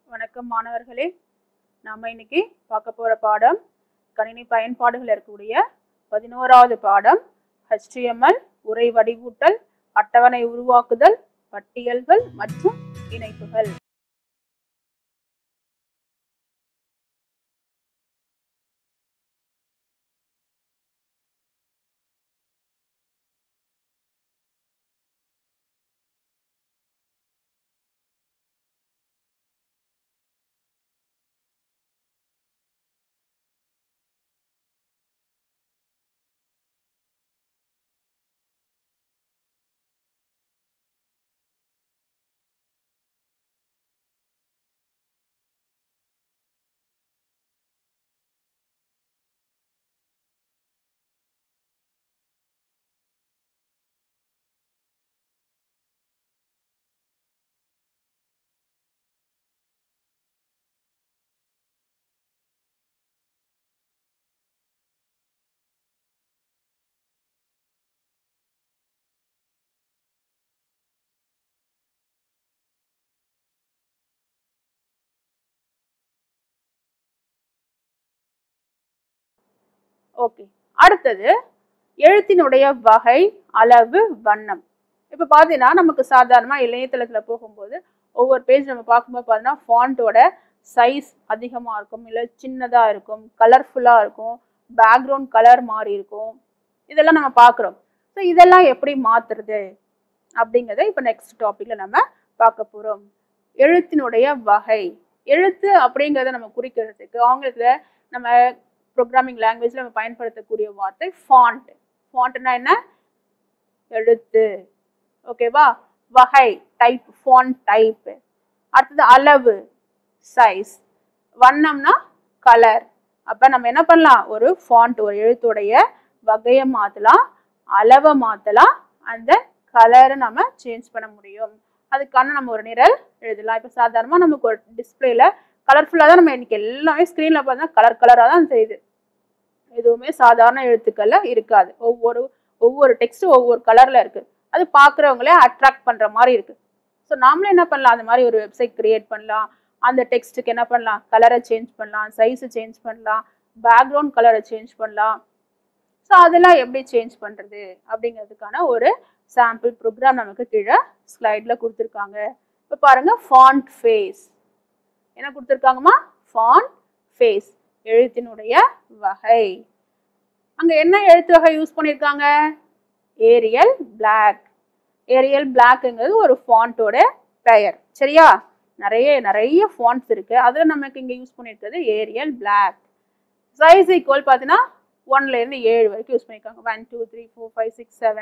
வணக்கம் மாணவர்களே, நாம இன்னைக்கு பார்க்க போற பாடம் கணினி பயன்பாடுகள் இருக்கக்கூடிய 11வது பாடம் HTML உரை வடிவூட்டல், அட்டவணை உருவாக்குதல், பட்டியல்கள் மற்றும் இணைப்புகள். ஓகே, அடுத்தது எழுத்தினுடைய வகை, அளவு, வண்ணம். இப்போ பார்த்தீங்கன்னா நமக்கு சாதாரணமாக இணையதளத்தில் போகும்போது ஒவ்வொரு பேஜ் நம்ம பார்க்கும்போது பார்த்தீங்கன்னா ஃபாண்ட்டோட சைஸ் அதிகமாக இருக்கும், இல்லை சின்னதாக இருக்கும், கலர்ஃபுல்லாக இருக்கும், பேக்ரவுண்ட் கலர் மாறி இருக்கும், இதெல்லாம் நம்ம பார்க்குறோம். ஸோ இதெல்லாம் எப்படி மாற்றுறது அப்படிங்கிறத இப்போ நெக்ஸ்ட் டாப்பிக்கில் நம்ம பார்க்க போகிறோம். எழுத்தினுடைய வகை, எழுத்து அப்படிங்கிறத நம்ம குறிக்கிறதுக்கு ஆங்கிலத்தில் நம்ம ப்ரோக்ராமிங் லாங்குவேஜில் நம்ம பயன்படுத்தக்கூடிய வார்த்தை ஃபாண்ட். ஃபாண்ட்னா என்ன? எழுத்து. ஓகேவா? வகை, டைப், ஃபாண்ட் டைப். அடுத்தது அளவு, சைஸ். வண்ணம்னா கலர். அப்போ நம்ம என்ன பண்ணலாம்? ஒரு ஃபாண்ட், ஒரு எழுத்துடைய வகையை மாற்றலாம், அளவை மாற்றலாம், அந்த கலரை நம்ம சேஞ்ச் பண்ண முடியும். அதுக்கான நம்ம ஒரு நிரல் எழுதலாம். இப்போ சாதாரணமாக நமக்கு ஒரு டிஸ்பிளேல கலர்ஃபுல்லாக தான் நம்ம இன்னைக்கு எல்லாமே ஸ்க்ரீனில் பார்த்தா கலர் கலராக தான் தெரியுது. எதுவுமே சாதாரண எழுத்துக்கள்ல இருக்காது. ஒவ்வொரு டெக்ஸ்ட்டும் ஒவ்வொரு கலர்ல இருக்கு. அது பார்க்குறவங்களே அட்ராக்ட் பண்ற மாதிரி இருக்கு. ஸோ நாமளும் என்ன பண்ணலாம்? அந்த மாதிரி ஒரு வெப்சைட் கிரியேட் பண்ணலாம். அந்த டெக்ஸ்ட்டுக்கு என்ன பண்ணலாம்? கலரை சேஞ்ச் பண்ணலாம், சைஸை சேஞ்ச் பண்ணலாம், பேக்ரவுண்ட் கலரை சேஞ்ச் பண்ணலாம். ஸோ அதெல்லாம் எப்படி சேஞ்ச் பண்றது அப்படிங்கிறதுக்கான ஒரு சாம்பிள் ப்ரோக்ராம் நமக்கு கீழே ஸ்லைட்ல கொடுத்துருக்காங்க. இப்போ பாருங்க, ஃபாண்ட் ஃபேஸ். என்ன கொடுத்துருக்காங்கம்மா? ஃபாண்ட் ஃபேஸ், எழுத்தினுடைய வகை. அங்க என்ன எழுத்து வகை யூஸ் பண்ணிருக்காங்க? Ariel black. ஏரியல் பிளாக்ங்கிறது ஒரு ஃபாண்டோட பெயர். சரியா? நிறைய ஃபாண்ட்ஸ் இருக்கு. அதுல நமக்கு இங்க யூஸ் பண்ணிருக்கிறது ஏரியல் பிளாக். சைஸ் ஈக்குவல் பார்த்தீங்கன்னா 1ல இருந்து 7 வரைக்கும் யூஸ் பண்ணிருக்காங்க. 1 2 3 4 5 6 7.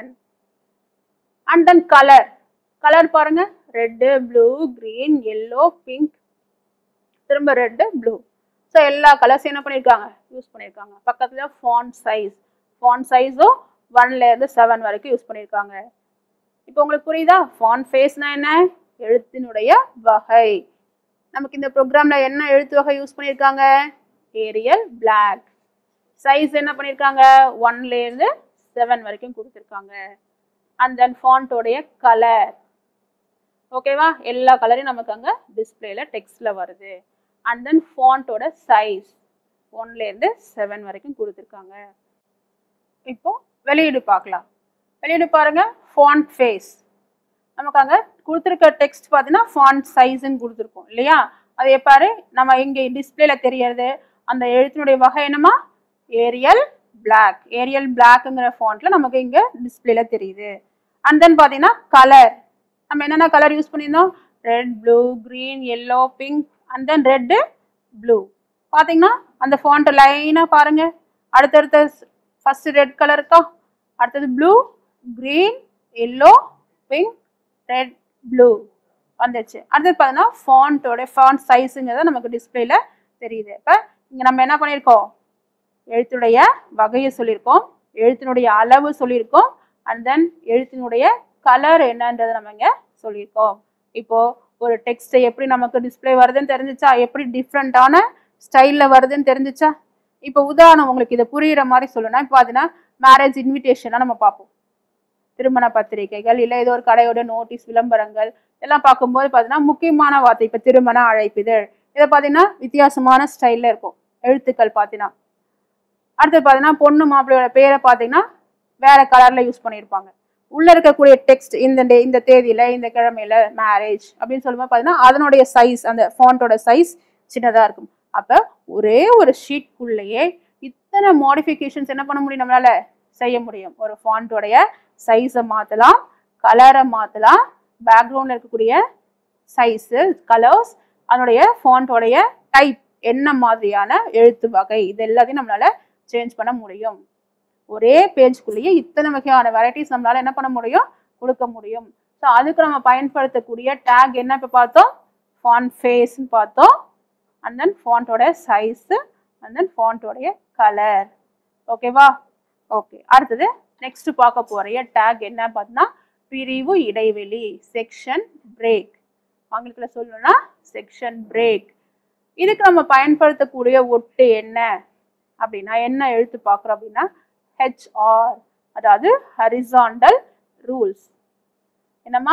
And then colour. கலர் பாருங்க, red, blue, green, yellow, pink, திரும்ப ரெட், ப்ளூ. ஸோ எல்லா கலர்ஸும் என்ன பண்ணியிருக்காங்க? யூஸ் பண்ணியிருக்காங்க. பக்கத்தில் ஃபாண்ட் சைஸ். ஃபாண்ட் சைஸும் 1ல இருந்து 7 வரைக்கும் யூஸ் பண்ணியிருக்காங்க. இப்போ உங்களுக்கு புரியுதா? ஃபாண்ட் ஃபேஸ்னா என்ன? எழுத்தினுடைய வகை. நமக்கு இந்த ப்ரோக்ராமில் என்ன எழுத்து வகை யூஸ் பண்ணியிருக்காங்க? Ariel black. சைஸ் என்ன பண்ணியிருக்காங்க? 1ல இருந்து 7 வரைக்கும் கொடுத்துருக்காங்க. அண்ட் தென் ஃபாண்ட்டோடைய கலர். ஓகேவா? எல்லா கலரையும் நமக்கு அங்கே டிஸ்பிளேல டெக்ஸ்டில் வருது. அண்ட் தென் ஃபாண்ட்டோட சைஸ் 1ல இருந்து 7 வரைக்கும் கொடுத்துருக்காங்க. இப்போ வெளியீடு பார்க்கலாம். வெளியீடு பாருங்க, ஃபாண்ட் ஃபேஸ். நமக்கு அங்கே கொடுத்துருக்க டெக்ஸ்ட் பார்த்தீங்கன்னா ஃபாண்ட் சைஸ்ன்னு கொடுத்துருக்கோம் இல்லையா? அது எப்பாரு நம்ம இங்கே டிஸ்பிளேல தெரியறது அந்த எழுத்தினுடைய வகை என்னமா? Arial black. ஏரியல் பிளாக்ங்கிற ஃபாண்ட்ல நமக்கு இங்கே டிஸ்பிளேல தெரியுது. அண்ட் தென் பார்த்தீங்கன்னா கலர். நம்ம என்னென்ன கலர் யூஸ் பண்ணியிருந்தோம்? Red, blue, green, yellow, pink, and then red, blue. பார்த்தீங்கன்னா அந்த ஃபாண்ட் லைனாக பாருங்க. அடுத்தடுத்த ஃபர்ஸ்ட் ரெட் கலர் இருக்கா, அடுத்தது blue, green, yellow, pink, red, blue வந்துச்சு. அடுத்தது பார்த்தீங்கன்னா ஃபாண்ட் சைஸுங்கிறத நமக்கு டிஸ்பிளேல தெரியுது. இப்போ இங்கே நம்ம என்ன பண்ணியிருக்கோம்? எழுத்துடைய வகையை சொல்லியிருக்கோம், எழுத்தினுடைய அளவு சொல்லியிருக்கோம், அண்ட் தென் எழுத்தினுடைய கலர் என்னன்றதை நம்ம இங்கே சொல்லியிருக்கோம். இப்போ ஒரு டெக்ஸ்ட் எப்படி நமக்கு டிஸ்பிளே வருதுன்னு தெரிஞ்சிச்சா? எப்படி டிஃப்ரெண்டான ஸ்டைலில் வருதுன்னு தெரிஞ்சிச்சா? இப்போ உதாரணம் உங்களுக்கு இதை புரியுற மாதிரி சொல்லணும்னா, இப்போ பார்த்தீங்கன்னா மேரேஜ் இன்விடேஷனாக நம்ம பார்ப்போம். திருமண பத்திரிகைகள், இல்லை ஏதோ ஒரு கடையோட நோட்டீஸ், விளம்பரங்கள் எல்லாம் பார்க்கும்போது பார்த்தீங்கன்னா முக்கியமான வார்த்தை இப்போ திருமண அழைப்பிதழ், இதை பார்த்தீங்கன்னா வித்தியாசமான ஸ்டைலில் இருக்கும் எழுத்துக்கள் பார்த்தீங்கன்னா. அடுத்து பார்த்தீங்கன்னா பொண்ணு மாப்பிள்ளையோட பேரை பார்த்தீங்கன்னா வேற கலரில் யூஸ் பண்ணியிருப்பாங்க. உள்ளே இருக்கக்கூடிய டெக்ஸ்ட் இந்த தேதியில் இந்த கிழமையில் மேரேஜ் அப்படின்னு சொல்லும்போது பார்த்தீங்கன்னா அதனுடைய சைஸ், அந்த ஃபாண்ட்டோட சைஸ் சின்னதாக இருக்கும். அப்போ ஒரே ஒரு ஷீட்குள்ளேயே இத்தனை மாடிஃபிகேஷன்ஸ் என்ன பண்ண முடியும், நம்மளால செய்ய முடியும். ஒரு ஃபாண்ட்டோடைய சைஸை மாற்றலாம், கலரை மாற்றலாம், பேக்ரவுண்டில் இருக்கக்கூடிய சைஸு, கலர்ஸ், அதனுடைய ஃபாண்ட்டோடைய டைப், என்ன மாதிரியான எழுத்து வகை, இது எல்லாத்தையும் நம்மளால சேஞ்ச் பண்ண முடியும். ஒரே பேஜ்குள்ளேயே இத்தனை வகையான வெரைட்டிஸ் நம்மளால என்ன பண்ண முடியும், கொடுக்க முடியும். ஸோ அதுக்கு நம்ம பயன்படுத்தக்கூடிய டேக் என்ன இப்போ பார்த்தோம், ஃபாண்ட் ஃபேஸ்ன்னு பார்த்தோம், அண்ட் தென் ஃபாண்ட்டோட சைஸு, அண்ட் தென் ஃபாண்ட்டோடைய கலர். ஓகேவா? ஓகே, அடுத்தது நெக்ஸ்ட் பார்க்க போகிற டேக் என்ன பார்த்தோம்னா பிரிவு இடைவெளி, செக்ஷன் பிரேக். ஆங்கிலத்தில் சொல்லணும்னா செக்ஷன் பிரேக். இதுக்கு நம்ம பயன்படுத்தக்கூடிய ஒட்டு என்ன அப்படின்னா, என்ன எழுத்து பார்க்குறோம் அப்படின்னா HR, அதாவது ஹரிசாண்டல் ரூல்ஸ். என்னம்மா?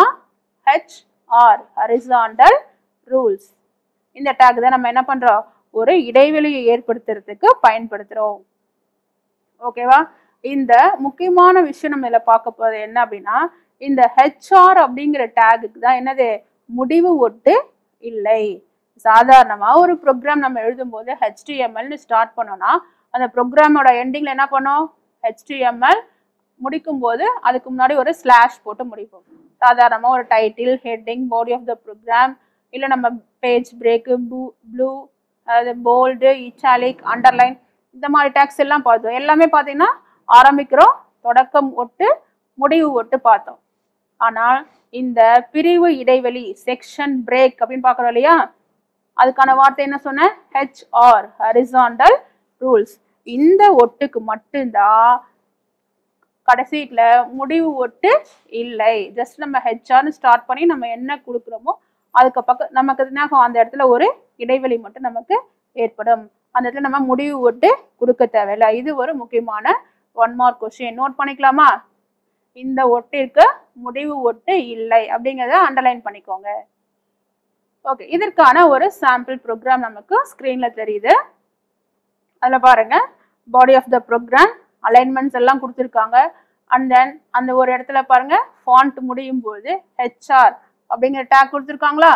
HR, horizontal rules. இந்த டேக் தான் நம்ம என்ன பண்ணுறோம், ஒரு இடைவெளியை ஏற்படுத்துறதுக்கு பயன்படுத்துகிறோம். ஓகேவா? இந்த முக்கியமான விஷயம் நம்ம இதில் பார்க்க போகிறது என்ன அப்படின்னா, இந்த HR அப்படிங்கிற டேகுக்கு தான் என்னது, முடிவு ஒட்டு இல்லை. சாதாரணமாக ஒரு ப்ரோக்ராம் நம்ம எழுதும்போது HTMLன்னு ஸ்டார்ட் பண்ணோம்னா அந்த ப்ரோக்ராமோட எண்டிங்கில் என்ன பண்ணோம், HTML முடிக்கும் போது அதுக்கு முன்னாடி ஒரு ஸ்லாஷ் போட்டு முடிப்போம். சாதாரணமாக ஒரு title, heading, body of the program, இல்லை நம்ம பேஜ் பிரேக்கு, ப்ளூ, அதாவது போல்டு, இட்டாலிக், அண்டர்லைன், இந்த மாதிரி டேக்ஸ் எல்லாம் பார்த்தோம். எல்லாமே பார்த்தீங்கன்னா ஆரம்பிக்கிறோம், தொடக்கம் ஒட்டு, முடிவு ஒட்டு பார்த்தோம். ஆனால் இந்த பிரிவு இடைவெளி, செக்ஷன் பிரேக் அப்படின்னு பார்க்குறோம் இல்லையா, அதுக்கான வார்த்தை என்ன சொன்னேன், HR, ஹரிசாண்டல் ரூல்ஸ். இந்த ஒட்டுக்கு மட்டும்தான் கடைசியில் முடிவு ஒட்டு இல்லை. ஜஸ்ட் நம்ம HRன்னு ஸ்டார்ட் பண்ணி நம்ம என்ன கொடுக்குறோமோ அதுக்கு பக்கம் நமக்கு என்ன, அந்த இடத்துல ஒரு இடைவெளி மட்டும் நமக்கு ஏற்படும். அந்த இடத்துல நம்ம முடிவு ஒட்டு கொடுக்க தேவையில்லை. இது ஒரு முக்கியமான 1 மார்க் கொஸ்டின். நோட் பண்ணிக்கலாமா? இந்த ஒட்டிற்கு முடிவு ஒட்டு இல்லை அப்படிங்கிறத அண்டர்லைன் பண்ணிக்கோங்க. ஓகே, இதற்கான ஒரு சாம்பிள் ப்ரோக்ராம் நமக்கு ஸ்க்ரீனில் தெரியுது. அதில் பாருங்க, body of the program, alignments எல்லாம் கொடுத்துருக்காங்க. அண்ட் தென் அந்த ஒரு இடத்துல பாருங்க, ஃபாண்ட் முடியும் போது HR அப்படிங்கிற டேக் கொடுத்துருக்காங்களா,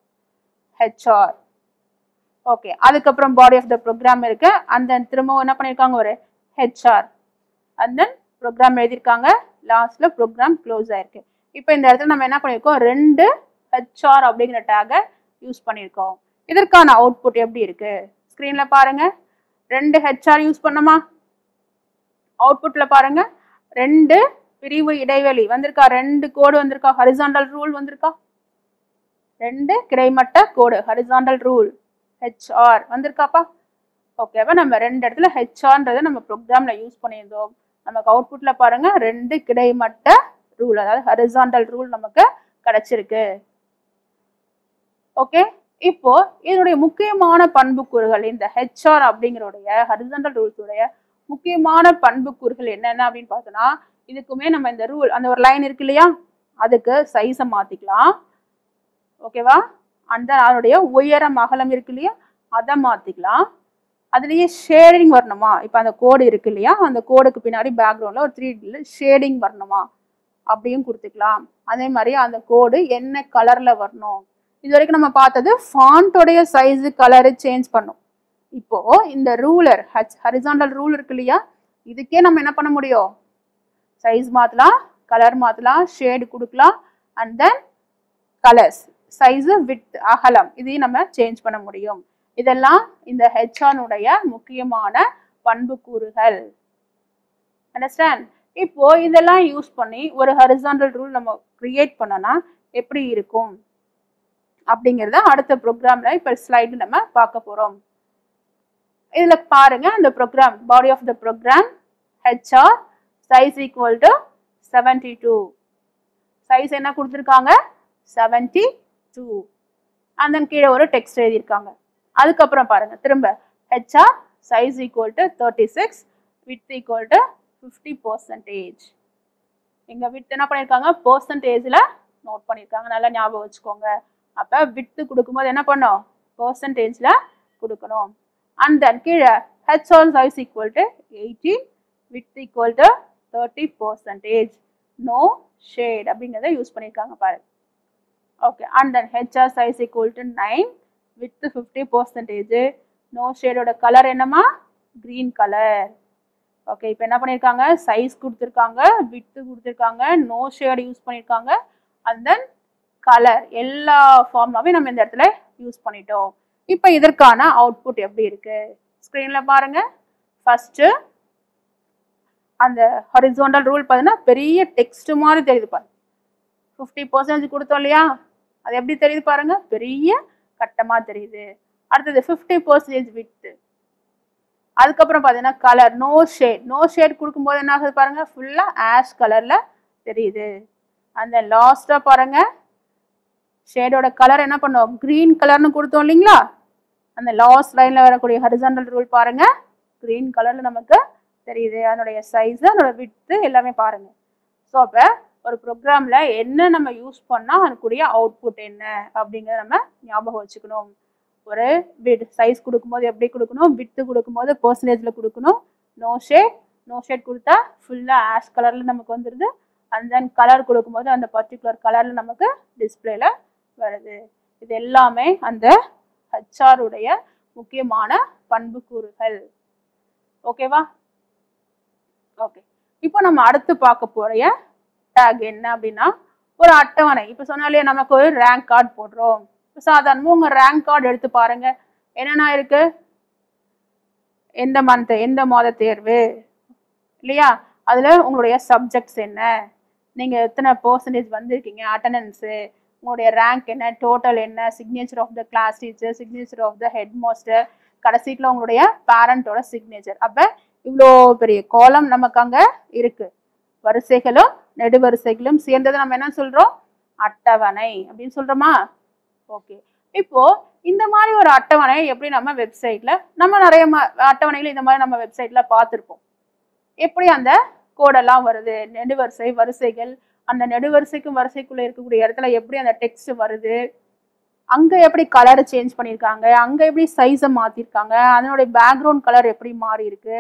HR. ஓகே, அதுக்கப்புறம் பாடி ஆஃப் த ப்ரோக்ராம் இருக்கு. அண்ட் தென் திரும்பவும் என்ன பண்ணியிருக்காங்க, ஒரு HR. அண்ட் தென் ப்ரோக்ராம் எழுதியிருக்காங்க, லாஸ்ட்ல ப்ரோக்ராம் க்ளோஸ் ஆயிருக்கு. இப்போ இந்த இடத்துல நம்ம என்ன பண்ணியிருக்கோம், 2 HR அப்படிங்கிற டேகை யூஸ் பண்ணியிருக்கோம். இதற்கான அவுட்புட் எப்படி இருக்கு ஸ்க்ரீன்ல பாருங்க. 2 HR யூஸ் பண்ணோமா, அவுட்புட்ல பாருங்க 2 பிரிவு இடைவெளி வந்திருக்கா, 2 கோடு வந்திருக்கா, ஹரிசாண்டல் ரூல் வந்திருக்கா, 2 கிடைமட்ட கோடு ஹரிசாண்டல் ரூல் HR வந்திருக்காப்பா. ஓகேவா? நம்ம 2 இடத்துல HRன்றதை நம்ம ப்ரோக்ராம்ல யூஸ் பண்ணியிருந்தோம். நமக்கு அவுட்புட்ல பாருங்க 2 கிடைமட்ட ரூல், அதாவது ஹரிசாண்டல் ரூல் நமக்கு கிடைச்சிருக்கு. ஓகே, இப்போ இதனுடைய முக்கியமான பண்புக்கூறுகள், இந்த HR அப்படிங்கிறோடைய ஹரிசாண்டல் ரூல்ஸுடைய முக்கியமான பண்புக்கூறுகள் என்னென்ன அப்படின்னு பார்த்தோன்னா, இதுக்குமே நம்ம இந்த ரூல், அந்த ஒரு லைன் இருக்கு இல்லையா, அதுக்கு சைஸை மாற்றிக்கலாம். ஓகேவா? அந்த அதனுடைய உயரம் அகலம் இருக்கு இல்லையா, அதை மாற்றிக்கலாம். அதுலேயே ஷேடிங் வரணுமா, இப்போ அந்த கோடு இருக்கு இல்லையா, அந்த கோடுக்கு பின்னாடி பேக்ரவுண்டில் ஒரு 3D ஷேடிங் வரணுமா அப்படியும் கொடுத்துக்கலாம். அதே மாதிரி அந்த கோடு என்ன கலரில் வரணும். இது வரைக்கும் நம்ம பார்த்தது ஃபாண்ட்டோடைய சைஸு, கலரு சேஞ்ச் பண்ணும். இப்போ இந்த ரூலர் ஹரிசாண்டல் ரூல் இருக்கு இல்லையா, இதுக்கே நம்ம என்ன பண்ண முடியும், சைஸ் மாற்றலாம், கலர் மாற்றலாம், ஷேடு கொடுக்கலாம், and then colours, size, width, அகலம், இதையும் நம்ம சேஞ்ச் பண்ண முடியும். இதெல்லாம் இந்த HR-னுடைய முக்கியமான பண்புக்கூறுகள். அண்டர்ஸ்டாண்ட்? இப்போ இதெல்லாம் யூஸ் பண்ணி ஒரு ஹரிசாண்டல் ரூல் நம்ம கிரியேட் பண்ணோம்னா எப்படி இருக்கும் அப்படிங்கிறத அடுத்த ப்ரோக்ராம்ல இப்போ ஸ்லைடு நம்ம பார்க்க போகிறோம். இதில் பாருங்க, அந்த program, body of the program HR size equal to 72. Size என்ன கொடுத்துருக்காங்க, 72. அண்ட் தென் கீழே ஒரு டெக்ஸ்ட் எழுதியிருக்காங்க. அதுக்கப்புறம் பாருங்க, திரும்ப HR size equal to 36, width equal to 50%. இங்கே வித் என்ன பண்ணியிருக்காங்க, பர்சன்டேஜில் நோட் பண்ணியிருக்காங்க, நல்லா ஞாபகம் வச்சுக்கோங்க. அப்போ வித்து கொடுக்கும்போது என்ன பண்ணோம், பர்சன்டேஜ்ல கொடுக்கணும். அண்ட் தென் கீழே HR size equal to 18, width equal to 30%, no shade அப்படிங்கிறத யூஸ் பண்ணியிருக்காங்க பாருங்க. Okay, and then HR size equal to 9, width 50%, no ஷேடோட கலர் என்னமா, கிரீன் கலர். ஓகே, இப்போ என்ன பண்ணியிருக்காங்க, சைஸ் கொடுத்துருக்காங்க, வித்து கொடுத்துருக்காங்க, நோ ஷேட் யூஸ் பண்ணியிருக்காங்க, அண்ட் தென் கலர் எல்லா ஃபார்ம்லாவே நம்ம இந்த இடத்துல யூஸ் பண்ணிட்டோம். இப்போ இதற்கான அவுட்புட் எப்படி இருக்கு ஸ்க்ரீன்ல பாருங்க. ஃபர்ஸ்ட் அந்த ஹாரிசான்டல் ரூல் பார்த்தீங்கன்னா பெரிய டெக்ஸ்ட் மாதிரி தெரியுது பாருங்க. 50% கொடுத்தோம் இல்லையா, அது எப்படி தெரியுது பாருங்க, பெரிய கட்டமா தெரியுது. அடுத்தது 50% வித்து. அதுக்கப்புறம் பார்த்தீங்கன்னா colour no shade, no shade கொடுக்கும்போது என்ன ஆகுது பாருங்க, ஃபுல்லா ஆஷ் கலர்ல தெரியுது. அந்த லாஸ்டா பாருங்க ஷேடோட கலர் என்ன பண்ணோம், கிரீன் கலர்னு கொடுத்தோம் இல்லைங்களா. அந்த லாஸ்ட் லைன்ல வரக்கூடிய ஹாரிசான்டல் ரூல் பாருங்க, கிரீன் கலர்ல நமக்கு தெரியுது. அதனுடைய சைஸ், அதனோட வித்து எல்லாமே பாருங்க. ஸோ அப்போ ஒரு ப்ரோக்ராம்ல என்ன நம்ம யூஸ் பண்ணா அதுக்குரிய அவுட்புட் என்ன அப்படிங்கிறத நம்ம ஞாபகம் வச்சுக்கணும். ஒரு சைஸ் கொடுக்கும்போது எப்படி கொடுக்கணும், வித்து கொடுக்கும்போது பர்சன்டேஜ்ல கொடுக்கணும். நோ ஷேட் கொடுத்தா ஃபுல்லா ஆஷ் கலர்ல நமக்கு வந்துடுது. அண்ட் தென் கலர் கொடுக்கும்போது அந்த பர்டிகுலர் கலர்ல நமக்கு டிஸ்பிளேல வருது. இது எல்லாமே அந்த ஹெச்ஆர் உடைய முக்கியமான பண்புக்கூறுகள். ஓகேவா? ஓகே, இப்போ நம்ம அடுத்து பார்க்க போற டேக் என்ன அப்படின்னா ஒரு அட்டவணை. இப்போ சொன்னாலே நமக்கு ஒரு ரேங்க் கார்டு போடுறோம். சாதாரணமாக உங்க ரேங்க் கார்டு எடுத்து பாருங்க, என்னென்ன இருக்கு, எந்த மந்த், எந்த மாத தேர்வு இல்லையா, அதுல உங்களுடைய சப்ஜெக்ட்ஸ் என்ன, நீங்க எத்தனை பர்சன்டேஜ் வந்திருக்கீங்க, அட்டண்டன்ஸு, உங்களுடைய ரேங்க் என்ன, டோட்டல் என்ன, signature of the class teacher, signature of the head master, கடைசியில் உங்களுடைய பேரண்டோட சிக்னேச்சர். அப்போ இவ்வளோ பெரிய காலம் நமக்கு அங்கே இருக்கு. வரிசைகளும் நெடுவரிசைகளும் சேர்ந்தது நம்ம என்ன சொல்றோம், அட்டவணை அப்படின்னு சொல்றோமா. ஓகே, இப்போ இந்த மாதிரி ஒரு அட்டவணை எப்படி நம்ம வெப்சைட்ல, நம்ம நிறைய அட்டவணைகள் இந்த மாதிரி நம்ம வெப்சைட்ல பார்த்துருப்போம். எப்படி அந்த கோடெல்லாம் வருது, நெடுவரிசை வரிசைகள், அந்த நெடுவரிசைக்கும் வரிசைக்குள்ள இருக்கக்கூடிய இடத்துல எப்படி அந்த டெக்ஸ்ட் வருது, அங்க எப்படி கலர் சேஞ்ச் பண்ணியிருக்காங்க, அங்க எப்படி சைஸை மாத்திருக்காங்க, அதனுடைய பேக்ரவுண்ட் கலர் எப்படி மாறி இருக்கு,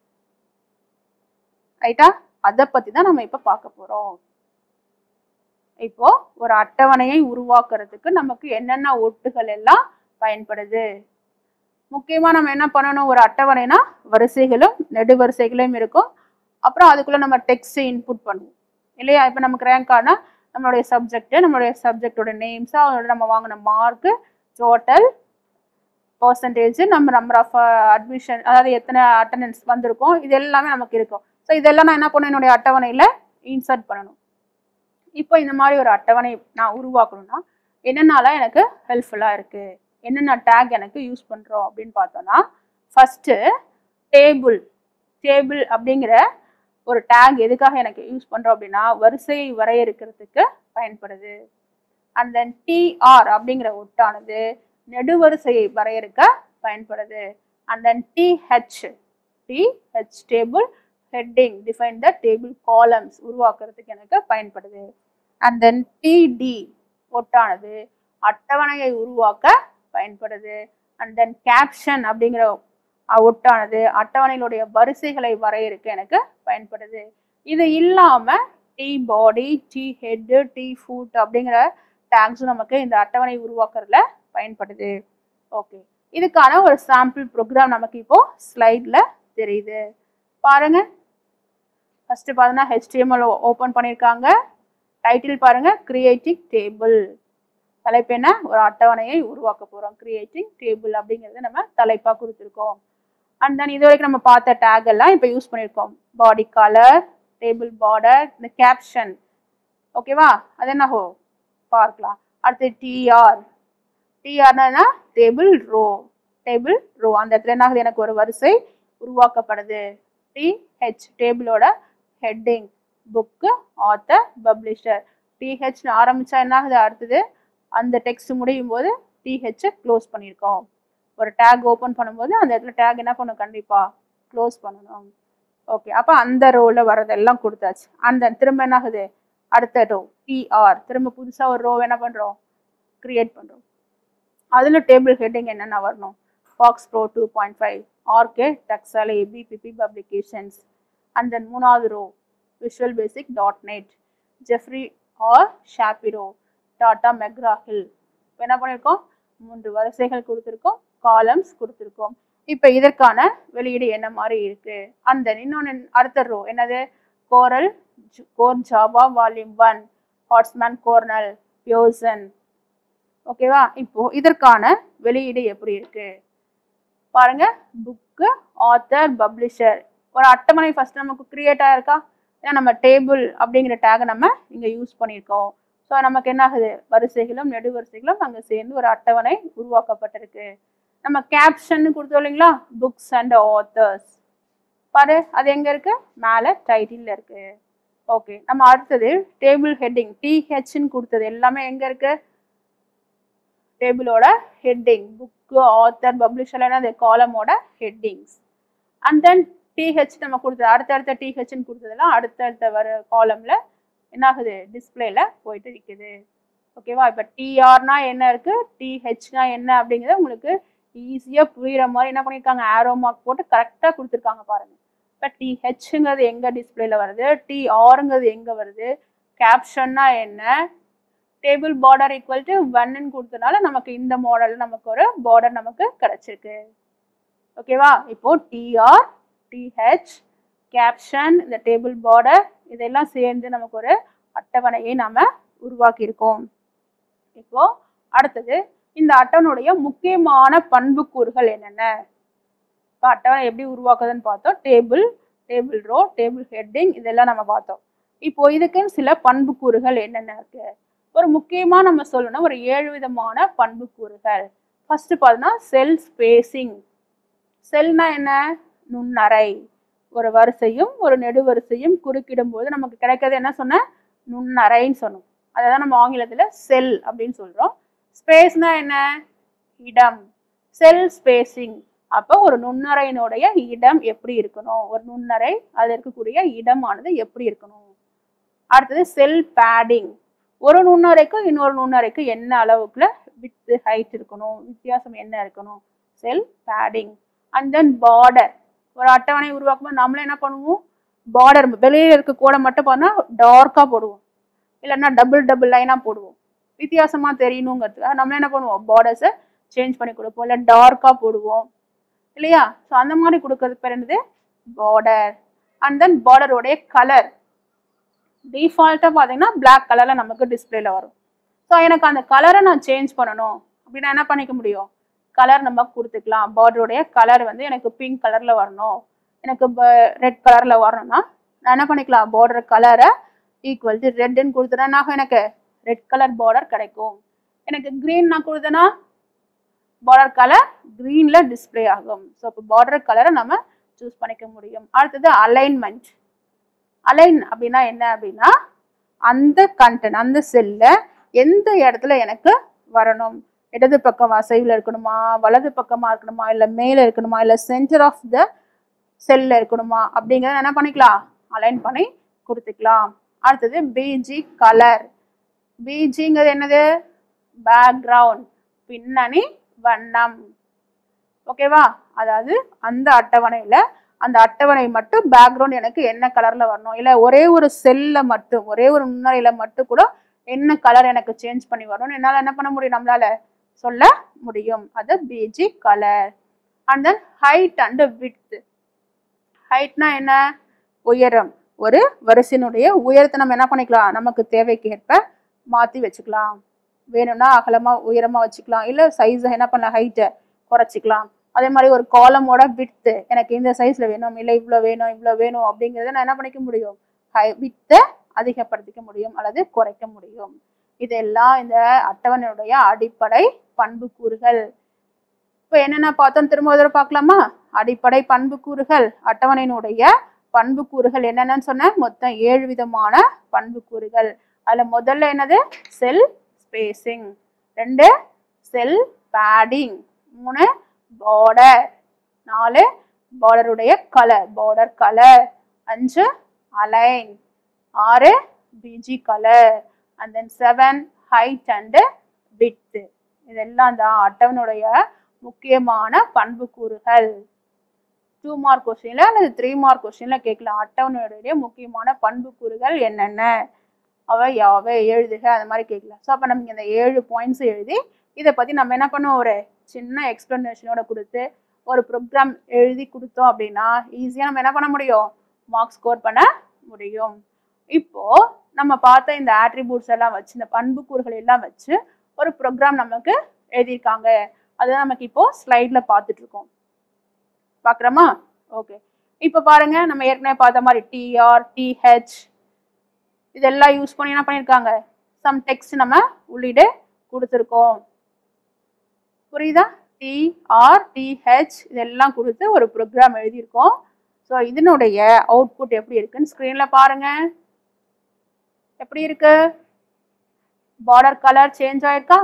ரைட்டா, அதை பத்தி தான் நம்ம இப்ப பார்க்க போறோம். இப்போ ஒரு அட்டவணையை உருவாக்குறதுக்கு நமக்கு என்னென்ன ஒட்டுகள் எல்லாம் பயன்படுது. முக்கியமா நம்ம என்ன பண்ணணும், ஒரு அட்டவணைனா வரிசைகளும் நெடுவரிசைகளும் இருக்கும். அப்புறம் அதுக்குள்ள நம்ம டெக்ஸ்ட் இன்புட் பண்ணுவோம் இல்லையா. இப்போ நமக்கு ரேங்க் கார்டுனா நம்மளுடைய சப்ஜெக்டோட நேம்ஸ், அதோட நம்ம வாங்கின மார்க்கு, டோட்டல் பர்சன்டேஜ், நம்ம நம்பர் ஆஃப் அட்மிஷன், அதாவது எத்தனை அட்டண்டன்ஸ் வந்திருக்கும், இது எல்லாமே நமக்கு இருக்கும். ஸோ இதெல்லாம் நான் என்ன பண்ணணும், என்னுடைய அட்டவணையில இன்சர்ட் பண்ணணும். இப்போ இந்த மாதிரி ஒரு அட்டவணை நான் உருவாக்கணும்னா என்னென்னால எனக்கு ஹெல்ப்ஃபுல்லா இருக்கு, என்னென்ன டேக் எனக்கு யூஸ் பண்றோம் அப்படின்னு பார்த்தோம்னா, ஃபர்ஸ்ட் டேபிள் அப்படிங்கிற ஒரு டேக் எதுக்காக எனக்கு யூஸ் பண்றோம் அப்படின்னா வரிசையை வரையறுக்கிறதுக்கு பயன்படுது. அண்ட் தென் டிஆர் அப்படிங்கிற ஒட்டானது நெடுவரிசையை வரையறுக்க பயன்படுது. And then TH table heading, define the table columns உருவாக்குறதுக்கு எனக்கு பயன்படுது. அண்ட் தென் டிடி ஒட்டானது அட்டவணையை உருவாக்க பயன்படுது. அண்ட் தென் கேப்ஷன் அப்படிங்கிற ஒட்டானது அட்டவணைகளுடைய வரிசைகளை வரையறுக்க எனக்கு பயன்படுது. இது இல்லாம T body, T head, T foot அப்படிங்கிற டேக்ஸும் நமக்கு இந்த அட்டவணை உருவாக்குறதுல பயன்படுது. ஓகே, இதுக்கான ஒரு சாம்பிள் ப்ரோக்ராம் நமக்கு இப்போ ஸ்லைட்ல தெரியுது பாருங்க. ஃபர்ஸ்ட் பார்த்தீங்கன்னா HTML ஓப்பன் பண்ணியிருக்காங்க. டைட்டில் பாருங்க, கிரியேட்டிங் டேபிள். தலைப்பு என்ன, ஒரு அட்டவணையை உருவாக்க போறோம், கிரியேட்டிங் டேபிள் அப்படிங்கிறத நம்ம தலைப்பா கொடுத்துருக்கோம். அண்ட் தென் இது வரைக்கும் நம்ம பார்த்த டேக் எல்லாம் இப்போ யூஸ் பண்ணியிருக்கோம். பாடி கலர், டேபிள் பார்டர், இந்த கேப்ஷன். ஓகேவா, அது என்ன பார்க்கலாம். அடுத்து டிஆர்னா டேபிள் ரோ, அந்த இடத்துல என்ன ஆகுது, எனக்கு ஒரு வரிசை உருவாக்கப்படுது. டிஹெச் டேபிளோட ஹெட்டிங், புக்கு, ஆத்தர், பப்ளிஷர். டிஹெச்னு ஆரம்பிச்சா என்ன ஆகுது, அடுத்தது அந்த டெக்ஸ்ட் முடியும் போது டிஹெச் க்ளோஸ் பண்ணியிருக்கோம். ஒரு டேக் ஓப்பன் பண்ணும்போது அந்த இடத்துல டேக் என்ன பண்ணும், கண்டிப்பா க்ளோஸ் பண்ணணும். ஓகே, அப்போ அந்த ரோவில் வரதெல்லாம் கொடுத்தாச்சு. அந்த திரும்ப என்ன ஆகுது, அடுத்த ரோ டிஆர், திரும்ப புதுசாக ஒரு ரோ என்ன பண்ணுறோம், கிரியேட் பண்ணுறோம். அதில் டேபிள் ஹெட்டிங் என்னென்ன வரணும்? ஃபாக்ஸ் ப்ரோ 2.5, ஆர்கே, டெக்ஸால், ஏபிபிபி பப்ளிகேஷன்ஸ். அண்ட் தென் மூணாவது row visual basic .NET, Jeffrey R Shapiro, Tata McGraw Hill. என்ன பண்ணியிருக்கோம்? 3 வரிசைகள் கொடுத்துருக்கோம், காலம்ஸ் கொடுத்துருக்கோம். இப்போ இதற்கான வெளியீடு என்ன மாதிரி இருக்கு? அந்த இன்னொன்று அடுத்த ரோ என்னது? கோரல், core java volume 1, Horstmann Cornell, பியோசன். ஓகேவா? இப்போ இதற்கான வெளியீடு எப்படி இருக்கு பாருங்க. Book, author, publisher. ஒரு அட்டவணை ஃபர்ஸ்ட் நமக்கு கிரியேட் ஆயிருக்கா? ஏன்னா நம்ம டேபிள் அப்படிங்கிற டேகை நம்ம இங்கே யூஸ் பண்ணியிருக்கோம். ஸோ நமக்கு என்ன ஆகுது? வரிசைகளும் நெடுவரிசைகளும் அங்கே சேர்ந்து ஒரு அட்டவணை உருவாக்கப்பட்டிருக்கு. நம்ம கேப்ஷன் கொடுத்தோம் இல்லைங்களா? Books and authors. பாரு, அது எங்கே இருக்கு? மேலே டைட்டில் இருக்கு. ஓகே, நம்ம அடுத்தது டேபிள் ஹெட்டிங் THன்னு கொடுத்தது எல்லாமே எங்கே இருக்கு? டேபிளோட ஹெட்டிங், புக்கு, ஆத்தர், பப்ளிஷர், என்னது? காலமோட ஹெட்டிங்ஸ். அண்ட் தென் TH நம்ம கொடுத்தது, அடுத்தடுத்த THன்னு கொடுத்ததெல்லாம் அடுத்தடுத்த வர காலம்ல என்ன ஆகுது? டிஸ்பிளேல போயிட்டு இருக்குது. ஓகேவா? இப்போ TRனா என்ன இருக்கு, THனா என்ன அப்படிங்கிறத உங்களுக்கு ஈஸியாக புரியுற மாதிரி என்ன பண்ணியிருக்காங்க? ஆரோ மார்க் போட்டு கரெக்டாக கொடுத்துருக்காங்க பாருங்க. இப்போ THங்கிறது எங்கே டிஸ்பிளேல வருது, TRங்கிறது எங்கே வருது, கேப்ஷன்னா என்ன, டேபிள் பார்டர் ஈக்குவல் டு 1ன்னு கொடுத்தனால நமக்கு இந்த மாடல் நமக்கு ஒரு பார்டர் நமக்கு கிடைச்சிருக்கு. ஓகேவா? இப்போ TR, TH, கேப்ஷன், இந்த டேபிள் பார்டர் இதெல்லாம் சேர்ந்து நமக்கு ஒரு அட்டவணையை நாம உருவாக்கி இருக்கோம். இப்போ அடுத்தது இந்த அட்டவணையுடைய முக்கியமான பண்புக்கூறுகள் என்னென்ன? இப்போ அட்டவணை எப்படி உருவாக்குதுன்னு பார்த்தோம். Table, table row, table heading இதெல்லாம் நம்ம பார்த்தோம். இப்போ இதுக்குன்னு சில பண்புக்கூறுகள் என்னென்ன இருக்கு? ஒரு முக்கியமா நம்ம சொல்லணும் ஒரு 7 விதமான பண்புக்கூறுகள். ஃபர்ஸ்ட் பார்த்தோம்னா செல் ஸ்பேசிங். செல்னா என்ன? நுண்ணறை. ஒரு வரிசையும் ஒரு நெடுவரிசையும் குறுக்கிடும் போது நமக்கு கிடைக்கிறது என்ன சொன்ன? நுண்ணறைன்னு சொன்னோம். அதான் நம்ம ஆங்கிலத்தில் செல் அப்படின்னு சொல்றோம். ஸ்பேஸ்னா என்ன? இடம். Cell spacing. அப்போ ஒரு நுண்ணறையினுடைய இடம் எப்படி இருக்கணும்? ஒரு நுண்ணறை அது இருக்கக்கூடிய இடமானது எப்படி இருக்கணும்? அடுத்தது செல் பேடிங். ஒரு நுண்ணறைக்கும் இன்னொரு நுண்ணறைக்கு என்ன அளவுக்குள்ள வித் ஹைட் இருக்கணும், வித்தியாசம் என்ன இருக்கணும்? Cell padding. And then border. ஒரு அட்டவணை உருவாக்கும்போது நம்மள என்ன பண்ணுவோம்? பார்டர் வெளியில இருக்க கோடை மட்டும் பார்த்தா டார்க்கா போடுவோம், இல்லைன்னா டபுள் லைனா போடுவோம். வித்தியாசமா தெரியணுங்கிறதுக்காக நம்ம என்ன பண்ணுவோம்? பார்டர்ஸை சேஞ்ச் பண்ணி கொடுப்போம், இல்லை டார்க்கா போடுவோம் இல்லையா? ஸோ அந்த மாதிரி கொடுக்கறது பேர் என்னது? பார்டர். அண்ட் தென் பார்டருடைய கலர் டிஃபால்ட்டாக பார்த்தீங்கன்னா பிளாக் கலரில் நமக்கு டிஸ்பிளேல வரும். ஸோ எனக்கு அந்த கலரை நான் சேஞ்ச் பண்ணணும் அப்படின்னா என்ன பண்ணிக்க முடியும்? கலர் நம்ம கொடுத்துக்கலாம். பார்டருடைய கலர் வந்து எனக்கு பிங்க் கலரில் வரணும், எனக்கு ரெட் கலரில் வரணும்னா நான் என்ன பண்ணிக்கலாம்? பார்டர் கலரை ஈக்குவல் டு ரெட்டுன்னு கொடுத்துட்டேன்னா எனக்கு ரெட் கலர் பார்டர் கிடைக்கும். எனக்கு க்ரீன் நான் கொடுத்தேன்னா பார்டர் கலர் க்ரீனில் டிஸ்பிளே ஆகும். ஸோ இப்போ பார்டர் கலரை நம்ம சூஸ் பண்ணிக்க முடியும். அடுத்தது அலைன்மெண்ட். அலைன் அப்படின்னா என்ன அப்படின்னா அந்த கண்டென்ட் அந்த செல்ல எந்த இடத்துல எனக்கு வரணும், இடது பக்கம் அசைவில் இருக்கணுமா, வலது பக்கமாக இருக்கணுமா, இல்லை மேலே இருக்கணுமா, இல்லை சென்டர் ஆஃப் த செல்லில் இருக்கணுமா அப்படிங்கிறத என்ன பண்ணிக்கலாம்? அலைன் பண்ணி கொடுத்துக்கலாம். அடுத்தது பிஜி கலர். பிஜிங்கிறது என்னது? பேக்ரவுண்ட், பின்னணி வண்ணம். ஓகேவா? அதாவது அந்த அட்டவணையில் அந்த அட்டவணை மட்டும் பேக்ரவுண்ட் எனக்கு என்ன கலரில் வரணும், இல்லை ஒரே ஒரு செல்லில் மட்டும் ஒரே ஒரு நுண்ணறையில் மட்டும் கூட என்ன கலர் எனக்கு சேஞ்ச் பண்ணி வரணும்னு என்னால் என்ன பண்ண முடியும்? நம்மளால சொல்ல முடியும். அது BG colour. And then height and width. ஹைட்னா என்ன? உயரம். ஒரு வரிசையினுடைய உயரத்தை நம்ம என்ன பண்ணிக்கலாம்? நமக்கு தேவைக்கு ஏற்ப மாற்றி வச்சுக்கலாம். வேணும்னா அகலமாக உயரமாக வச்சுக்கலாம், இல்லை சைஸை என்ன பண்ணலாம்? ஹைட்டை குறைச்சிக்கலாம். அதே மாதிரி ஒரு காலமோட விட்த்து எனக்கு இந்த சைஸில் வேணும், இல்லை இவ்வளோ வேணும் இவ்வளோ வேணும் அப்படிங்கிறத நான் என்ன பண்ணிக்க முடியும்? வித்தை அதிகப்படுத்திக்க முடியும் அல்லது குறைக்க முடியும். இதெல்லாம் இந்த அட்டவணையுடைய அடிப்படை பண்புக்கூறுகள். இப்போ என்னென்ன பார்த்தோம் திரும்ப ஒரு தடவை பார்க்கலாமா? அடிப்படை பண்புக்கூறுகள், அட்டவணையினுடைய பண்புக்கூறுகள் என்னென்னு சொன்னேன்? மொத்தம் 7 விதமான பண்புக்கூறுகள். அதில் முதல்ல என்னது? Cell spacing. 2 cell padding. 3 border. 4 பார்டருடைய colour, border colour. 5 align. 6 BG colour. And then 7 height and width. இதெல்லாம் தான் அட்டவணையுடைய முக்கியமான பண்புக்கூறுகள். 2 மார்க் கொஸ்டின்ல அல்லது 3 மார்க் கொஸ்டின்ல கேட்கலாம். அட்டவணையுடைய முக்கியமான பண்புக்கூறுகள் என்னென்ன, அவை யாவை எழுதுக, அந்த மாதிரி கேட்கலாம். ஸோ அப்போ நமக்கு இந்த 7 பாயிண்ட்ஸ் எழுதி இதை பற்றி நம்ம என்ன பண்ணுவோம், ஒரு சின்ன எக்ஸ்பிளனேஷனோட கொடுத்து ஒரு ப்ரோக்ராம் எழுதி கொடுத்தோம் அப்படின்னா ஈஸியாக நம்ம என்ன பண்ண முடியும், மார்க் ஸ்கோர் பண்ண முடியும். இப்போ நம்ம பார்த்த இந்த ஆட்ரிபியூட்ஸ் எல்லாம் வச்சு, இந்த பண்புக்கூறுகள் எல்லாம் வச்சு ஒரு ப்ரோக்ராம் நமக்கு எழுதியிருக்காங்க. அதுதான் நமக்கு இப்போ ஸ்லைட்ல பார்த்துட்டு இருக்கோம். பார்க்குறோமா? ஓகே. இப்போ பாருங்க, நம்ம ஏற்கனவே பார்த்த மாதிரி டிஆர், டிஹெச் இதெல்லாம் யூஸ் பண்ணி என்ன பண்ணியிருக்காங்க, சம் டெக்ஸ்ட் நம்ம உள்ளீடு கொடுத்துருக்கோம். புரியுதா? டிஆர், டிஹெச் இதெல்லாம் கொடுத்து ஒரு ப்ரோக்ராம் எழுதியிருக்கோம். ஸோ இதனுடைய அவுட்புட் எப்படி இருக்குன்னு ஸ்க்ரீனில் பாருங்க. எப்படி இருக்கு? பார்டர் கலர் சேஞ்ச் ஆயிருக்கா?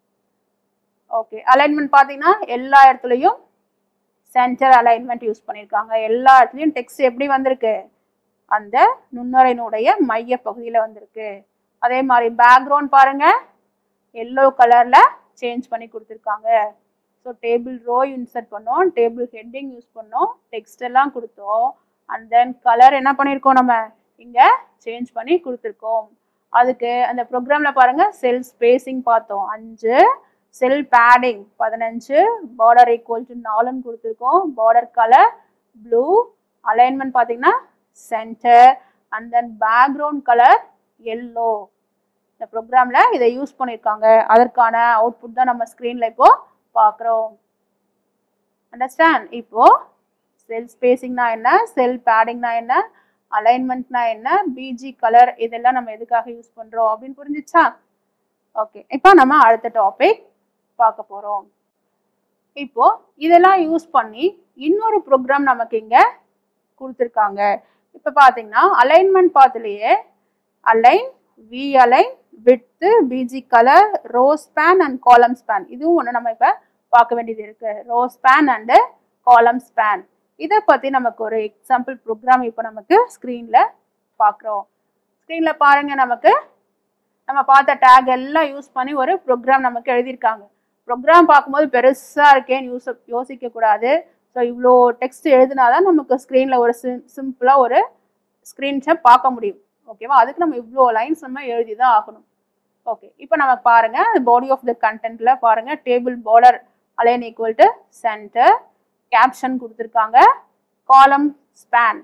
ஓகே. அலைன்மெண்ட் பார்த்தீங்கன்னா எல்லா இடத்துலையும் சென்டர் அலைன்மெண்ட் யூஸ் பண்ணியிருக்காங்க. எல்லா இடத்துலையும் டெக்ஸ்ட் எப்படி வந்திருக்கு, அந்த நுண்ணுரையினுடைய மைய பகுதியில் வந்திருக்கு. அதே மாதிரி பேக்ரவுண்ட் பாருங்க, எல்லோ கலர்ல சேஞ்ச் பண்ணி கொடுத்துருக்காங்க. ஸோ டேபிள் ரோ இன்சர்ட் பண்ணோம், டேபிள் ஹெட்டிங் யூஸ் பண்ணோம், டெக்ஸ்ட் எல்லாம் கொடுத்தோம். அண்ட் தென் கலர் என்ன பண்ணியிருக்கோம், நம்ம இங்கே சேஞ்ச் பண்ணி கொடுத்துருக்கோம். அதுக்கு அந்த ப்ரோக்ராம்ல பாருங்க, செல் ஸ்பேசிங் பார்த்தோம் 5, cell padding 15, border equal to 4ன்னு கொடுத்துருக்கோம். பார்டர் கலர் ப்ளூ, அலைன்மெண்ட் பார்த்தீங்கன்னா centre, and then background colour yellow. இந்த ப்ரோக்ராம்ல இதை யூஸ் பண்ணியிருக்காங்க. அதற்கான அவுட்புட் தான் நம்ம ஸ்க்ரீன்ல இப்போ பார்க்குறோம். அண்டர்ஸ்டாண்ட்? இப்போ செல் ஸ்பேசிங்னா என்ன, செல் பேடிங்னா என்ன, அலைன்மெண்ட்னா என்ன, பிஜி கலர் இதெல்லாம் நம்ம எதுக்காக யூஸ் பண்றோம் அப்படின்னு புரிஞ்சிச்சா? ஓகே. இப்போ நம்ம அடுத்த டாபிக் பார்க்க போறோம். இப்போ இதெல்லாம் யூஸ் பண்ணி இன்னொரு ப்ரோக்ராம் நமக்கு இங்க கொடுத்துருக்காங்க. இப்போ பார்த்தீங்கன்னா அலைன்மெண்ட் பார்த்துலயே align, V align, width, BG colour, row span and column span இதுவும் ஒன்று நம்ம இப்போ பார்க்க வேண்டியது இருக்கு. Row span and column span இதை பற்றி நமக்கு ஒரு எக்ஸாம்பிள் ப்ரோக்ராம் இப்போ நமக்கு ஸ்க்ரீனில் பார்க்குறோம். ஸ்க்ரீனில் பாருங்கள், நமக்கு நம்ம பார்த்த டேக் எல்லாம் யூஸ் பண்ணி ஒரு ப்ரோக்ராம் நமக்கு எழுதியிருக்காங்க. ப்ரோக்ராம் பார்க்கும்போது பெருசாக இருக்கேன்னு யோசிக்கக்கூடாது. ஸோ இவ்வளோ டெக்ஸ்ட் எழுதினா தான் நமக்கு ஸ்க்ரீனில் ஒரு சிம்பிளாக ஒரு ஸ்க்ரீன்ஷாட் பார்க்க முடியும். ஓகேவா? அதுக்கு நம்ம இவ்வளோ லைன்ஸ் நம்ம எழுதி தான் ஆகணும். ஓகே. இப்போ நம்ம பாருங்கள், பாடி ஆஃப் த கண்டென்ட்டில் பாருங்கள், table border align equal to centre, caption கொடுத்துருக்காங்க, காலம் ஸ்பேன்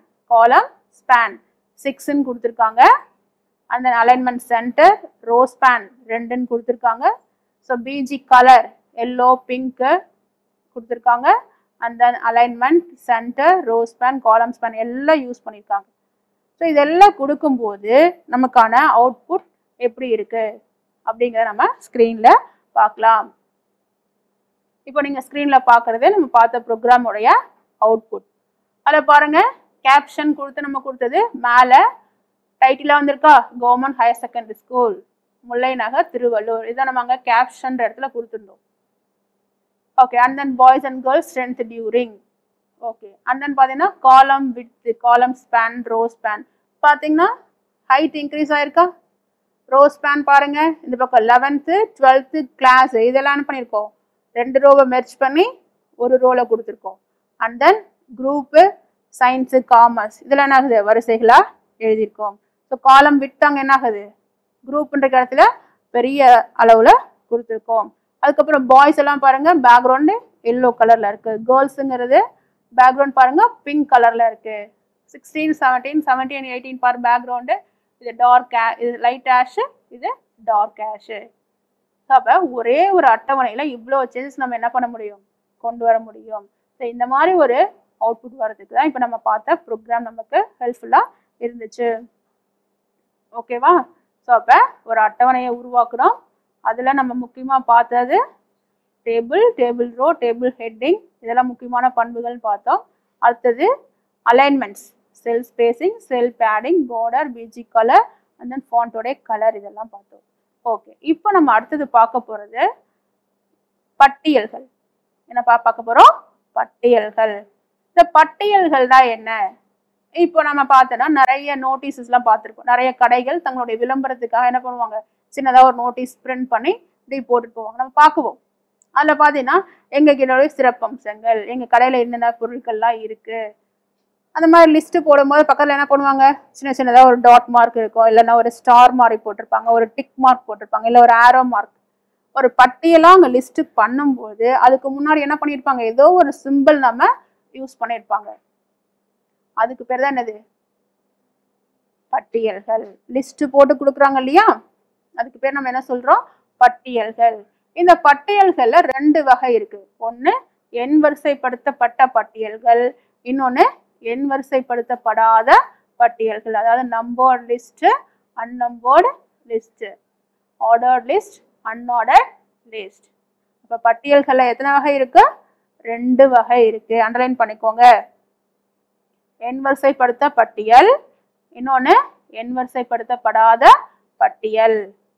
6ன்னு கொடுத்துருக்காங்க, and then alignment centre, row span 2ன்னு கொடுத்துருக்காங்க. So BG colour yellow, pink கொடுத்துருக்காங்க, and then alignment centre, row span, column span எல்லாம் யூஸ் பண்ணியிருக்காங்க. ஸோ இதெல்லாம் கொடுக்கும்போது நமக்கான அவுட்புட் எப்படி இருக்கு அப்படிங்கிறத நம்ம ஸ்க்ரீனில் பார்க்கலாம். இப்போ நீங்கள் ஸ்க்ரீனில் பார்க்குறதே நம்ம பார்த்த ப்ரோக்ராமுடைய அவுட்புட். அதில் பாருங்கள், கேப்ஷன் கொடுத்து நம்ம கொடுத்தது மேலே டைட்டிலாக வந்திருக்கா, government higher secondary school Mullai Nagar Tiruvallur. இதை நம்ம அங்கே கேப்ஷன்ற இடத்துல கொடுத்துருந்தோம். Okay. And then boys and girls strength during. Okay. And then பார்த்தீங்கன்னா column width, column span, row span பார்த்தீங்கன்னா ஹைட் இன்க்ரீஸ் ஆயிருக்கா. ரோ ஸ்பேன் பாருங்க, இந்த பக்கம் 11th 12th கிளாஸ் இதெல்லாம் என்ன பண்ணியிருக்கோம், 2 ரோவை மெர்ச் பண்ணி ஒரு ரோவில் கொடுத்துருக்கோம். And then group, science, commerce இதெல்லாம் என்ன ஆகுது, வரிசைகளாக எழுதியிருக்கோம். ஸோ காலம் விட்டு அங்கே என்ன ஆகுது, குரூப்ன்ற இடத்துல பெரிய அளவில் கொடுத்துருக்கோம். அதுக்கப்புறம் பாய்ஸ் எல்லாம் பாருங்கள், பேக்ரவுண்டு எல்லோ கலரில் இருக்குது. கேர்ள்ஸுங்கிறது பேக்ரவுண்ட் பாருங்கள் பிங்க் கலரில் இருக்குது. 16, 17, 17, 18 பார் பேக்ரவுண்டு. இது டார்க், இது லைட் ஆஷு, இது டார்க் ஆஷு. ஸோ அப்போ ஒரே ஒரு அட்டவணையில் இவ்வளோ சேஞ்சஸ் நம்ம என்ன பண்ண முடியும், கொண்டு வர முடியும். ஸோ இந்த மாதிரி ஒரு அவுட்புட் வர்றதுக்கு தான் இப்போ நம்ம பார்த்த ப்ரோக்ராம் நமக்கு ஹெல்ப்ஃபுல்லாக இருந்துச்சு. ஓகேவா? ஸோ அப்போ ஒரு அட்டவணையை உருவாக்குறோம். அதில் நம்ம முக்கியமாக பார்த்தது table, table row, table heading இதெல்லாம் முக்கியமான பண்புகள் பார்த்தோம். அடுத்தது alignments, cell spacing, cell padding, border, BG colour, and then ஃபாண்டோடைய கலர் இதெல்லாம் பார்த்தோம். ஓகே. இப்போ நம்ம அடுத்தது பார்க்க போகிறது பட்டியல்கள். என்ன பார்க்க போகிறோம், பட்டியல்கள். இந்த பட்டியல்கள் தான் என்ன, இப்போ நம்ம பார்த்தோன்னா நிறைய நோட்டீஸஸ்லாம் பார்த்துருக்கோம். நிறைய கடைகள் தங்களுடைய விளம்பரத்துக்காக என்ன பண்ணுவாங்க, சின்னதாக ஒரு நோட்டீஸ் பிரிண்ட் பண்ணி இப்படி போட்டுட்டு போவாங்க, நம்ம பார்க்குவோம். அதில் பார்த்தீங்கன்னா எங்கள் கிட்ட சிறப்பம்சங்கள், எங்கள் கடையில் என்னென்ன பொருட்கள்லாம் இருக்குது, அந்த மாதிரி லிஸ்ட்டு போடும்போது பக்கத்தில் என்ன பண்ணுவாங்க, சின்ன சின்னதாக ஒரு டாட் மார்க் இருக்கும், இல்லைன்னா ஒரு ஸ்டார் மார்க் போட்டிருப்பாங்க, ஒரு டிக் மார்க் போட்டிருப்பாங்க, இல்லை ஒரு ஆரோ மார்க், ஒரு பட்டியெல்லாம் அங்கே லிஸ்ட்டு பண்ணும்போது அதுக்கு முன்னாடி என்ன பண்ணியிருப்பாங்க, ஏதோ ஒரு சிம்பிள் நம்ம யூஸ் பண்ணியிருப்பாங்க. அதுக்கு பேர் தான் என்னது, பட்டியல்கள். லிஸ்ட் போட்டு கொடுக்குறாங்க இல்லையா, அதுக்கு பேர் நம்ம என்ன சொல்றோம், பட்டியல்கள். இந்த பட்டியல்கள்ல 2 வகை இருக்கு. ஒன்று எண் வரிசைப்படுத்தப்பட்ட பட்டியல்கள், இன்னொன்று எண் வரிசைப்படுத்தப்படாத பட்டியல்கள். அதாவது numbered list, unnumbered list, ordered list, unordered list. இப்போ பட்டியல்கள்ல எத்தனை வகை இருக்கு, 2 வகை இருக்கு. அண்டர்லைன் பண்ணிக்கோங்க. எண் வரிசைப்படுத்த பட்டியல், இன்னொன்று எண் வரிசைப்படுத்தப்படாத பட்டியல்.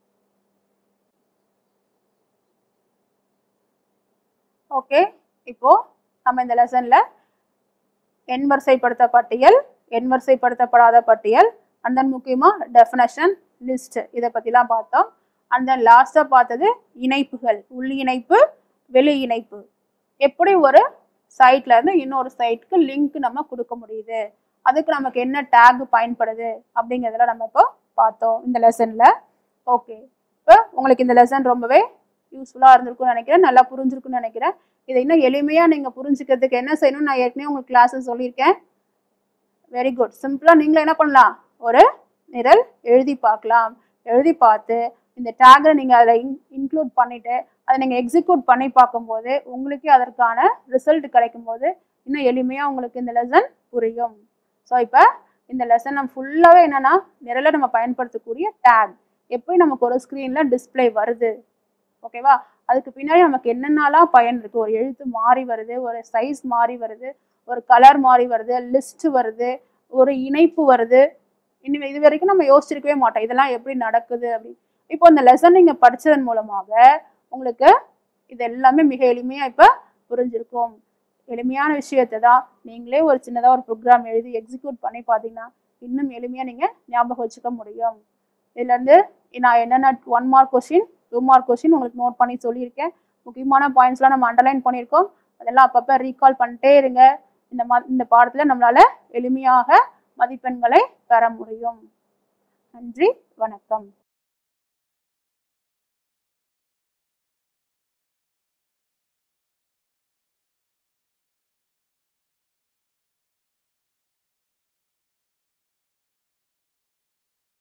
ஓகே, இப்போ நம்ம இந்த லெசன்ல எண் வரிசைப்படுத்த பட்டியல், எண் வரிசைப்படுத்தப்படாத பட்டியல், அண்ட் தென் முக்கியமாக டெஃபினேஷன், லிஸ்ட், இதை பற்றிலாம் பார்த்தோம். அண்ட் தென் லாஸ்ட்டாக பார்த்தது இணைப்புகள், உள் இணைப்பு, வெளி இணைப்பு. எப்படி ஒரு சைட்ல இருந்து இன்னொரு சைட்டுக்கு லிங்க் நம்ம கொடுக்க முடியுது, அதுக்கு நமக்கு என்ன டேக் பயன்படுது அப்படிங்கிறதுல நம்ம இப்போ பார்த்தோம் இந்த லெசனில். ஓகே, இப்போ உங்களுக்கு இந்த லெசன் ரொம்பவே யூஸ்ஃபுல்லாக இருந்திருக்கும்னு நினைக்கிறேன், நல்லா புரிஞ்சிருக்குன்னு நினைக்கிறேன். இதை இன்னும் எளிமையாக நீங்கள் புரிஞ்சுக்கிறதுக்கு என்ன செய்யணும்னு நான் ஏற்கனவே உங்களுக்கு கிளாஸஸ் சொல்லியிருக்கேன். Very good. சிம்பிளாக நீங்களும் என்ன பண்ணலாம், ஒரு நிரல் எழுதி பார்க்கலாம். எழுதி பார்த்து இந்த டேக்கை நீங்கள் அதில் இன்க்ளூட் பண்ணிவிட்டு அதை நீங்கள் எக்ஸிக்யூட் பண்ணி பார்க்கும்போது உங்களுக்கே அதற்கான ரிசல்ட் கிடைக்கும்போது இன்னும் எளிமையாக உங்களுக்கு இந்த லெசன் புரியும். ஸோ இப்போ இந்த லெசன் நம்ம ஃபுல்லாகவே என்னென்னா நிரலை நம்ம பயன்படுத்தக்கூடிய டேக் எப்படி நமக்கு ஒரு ஸ்க்ரீனில் டிஸ்பிளே வருது, ஓகேவா, அதுக்கு பின்னாடி நமக்கு என்னென்னலாம் பயன் இருக்குது. ஒரு எழுத்து மாறி வருது, ஒரு சைஸ் மாறி வருது, ஒரு கலர் மாறி வருது, லிஸ்ட் வருது, ஒரு இணைப்பு வருது. இன்னும் இது வரைக்கும் நம்ம யோசிச்சிருக்கவே மாட்டோம் இதெல்லாம் எப்படி நடக்குது அப்படின்னு. இப்போ இந்த லெசன் நீங்கள் படித்ததன் மூலமாக உங்களுக்கு இது எல்லாமே மிக எளிமையாக இப்போ புரிஞ்சிருக்கும். எளிமையான விஷயத்தை தான் நீங்களே ஒரு சின்னதாக ஒரு ப்ரோக்ராம் எழுதி எக்ஸிக்யூட் பண்ணி பார்த்தீங்கன்னா இன்னும் எளிமையாக நீங்கள் ஞாபகம் வச்சுக்க முடியும். இதுலேருந்து நான் என்னென்ன 1 மார்க் கொஸ்டின் 2 மார்க் கொஸ்டின் உங்களுக்கு நோட் பண்ணி சொல்லியிருக்கேன். முக்கியமான பாயிண்ட்ஸ்லாம் நம்ம அண்டர்லைன் பண்ணியிருக்கோம். அதெல்லாம் அப்பப்போ ரீகால் பண்ணிட்டே இருங்க. இந்த பாடத்தில் நம்மளால் எளிமையாக மதிப்பெண்களை பெற முடியும். நன்றி, வணக்கம்.